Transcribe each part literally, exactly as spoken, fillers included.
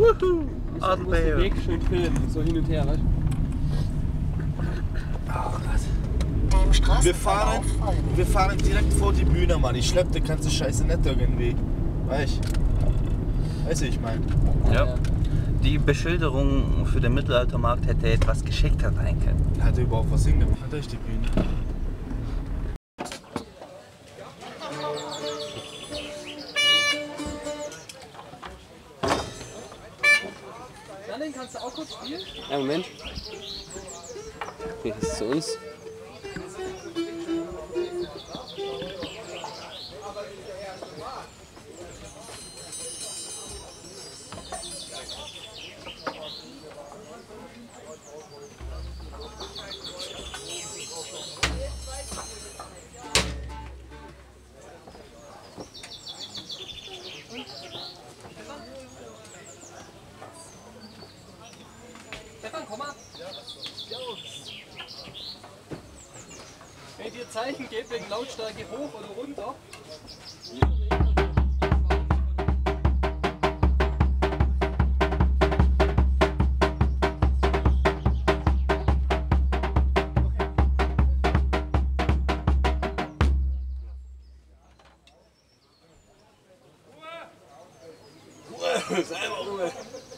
Wuhu! Den Weg schön filmen, so hin und her, weißt du? Oh, wir fahren, wir fahren direkt vor die Bühne, Mann. Ich schlepp die ganze Scheiße nicht irgendwie. Weißt du? Weißt du, ich meine. Ja. Die Beschilderung für den Mittelaltermarkt hätte etwas geschickter sein können. Hat er überhaupt was hingemacht? Hat er die Bühne? Dann kannst du auch kurz spielen? Ja, Moment. Hier ist es zu uns. Stefan, komm mal. Wenn ich dir Zeichen gebe, wegen Lautstärke hoch oder runter. Ruhe! Sei mal Ruhe!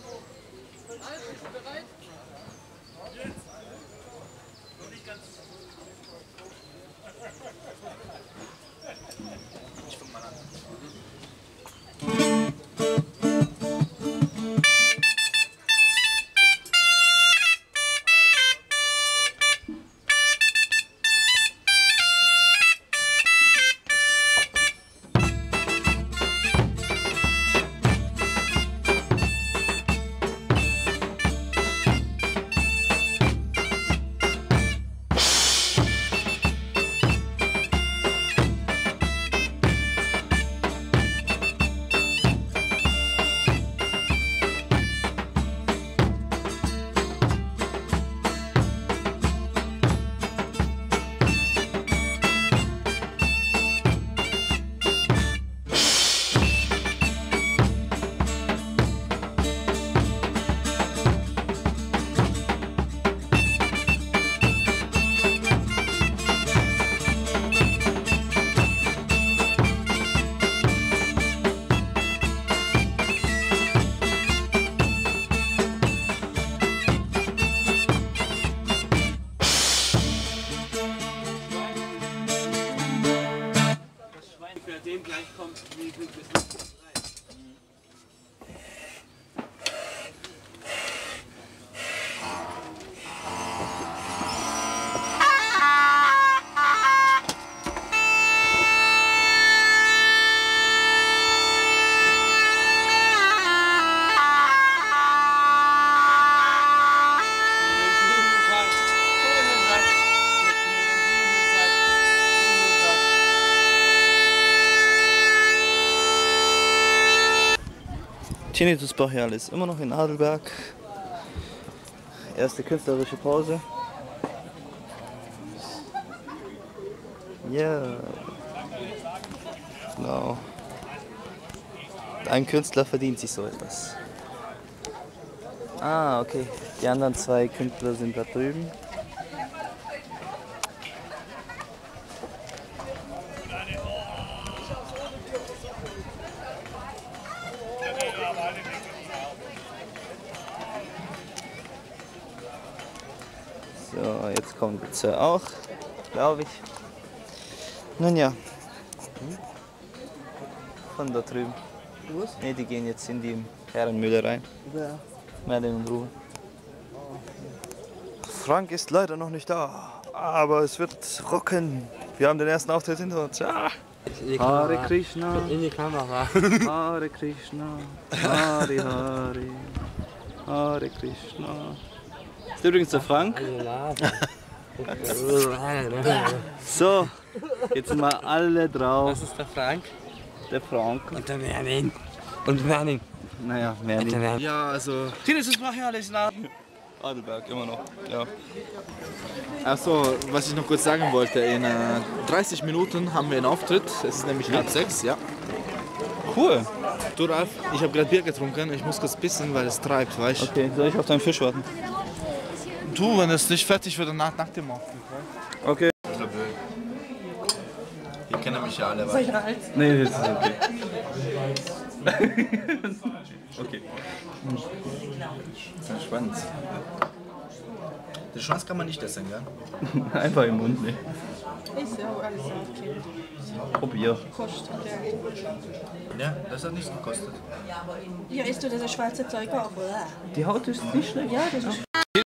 Den gleich kommt, wie sind wir nicht bereit? Tinnitus Brachialis immer noch in Adelberg. Erste künstlerische Pause. Ja. Yeah. Genau. Ein Künstler verdient sich so etwas. Ah, okay. Die anderen zwei Künstler sind da drüben. So, jetzt kommen die zwei auch, glaube ich. Nun ja. Von da drüben. Was? Ne, die gehen jetzt in die Herrenmühle rein. Wer? Mehr in Ruhe. Frank ist leider noch nicht da, aber es wird rocken. Wir haben den ersten Auftritt hinter uns. Ah. Hare Krishna, In die Kamera. Hare Krishna, Hare Hare, Hare Krishna. Das ist übrigens der Frank. So, jetzt sind wir alle drauf. Das ist der Frank. Der Frank. Und der Merlin. Und Merlin. Naja, mehr nicht. Ja, also. Tinnitus Brachialis nach Adelberg, immer noch. Ja. Achso, was ich noch kurz sagen wollte, in äh, dreißig Minuten haben wir einen Auftritt. Es ist nämlich halb sechs, ja. Cool. Du Ralf, ich habe gerade Bier getrunken, ich muss kurz pissen, weil es treibt, weißt du? Okay, soll ich auf deinen Fisch warten? Du, wenn es nicht fertig wird, dann nach, nach dem Auftritt, weißt du? Okay. Ihr kennt mich ja alle, weißt du? Nee, das ist okay. Okay. Das ist spannend. Den Schwanz kann man nicht essen, gell? Einfach im Mund, ne? Ist ja auch alles okay. Probier. Kostet, ja. Ja, das hat nichts gekostet. Ja, isst du das schwarze Zeug auch? Die Haut ist nicht schlecht. Ja, das ist